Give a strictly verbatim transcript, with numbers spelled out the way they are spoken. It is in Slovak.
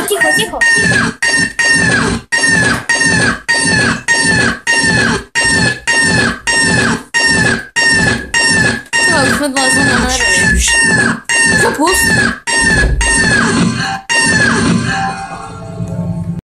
ticho, ticho. Třeba už jsme dole na nervy. Zapust.